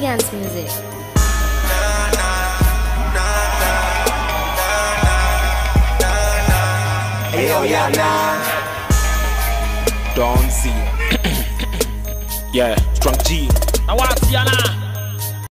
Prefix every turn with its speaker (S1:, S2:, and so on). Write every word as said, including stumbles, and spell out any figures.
S1: Elegance music.
S2: Hey yo, yeah, nah. Don't see. Yeah, strong G.
S3: Now what's Yana?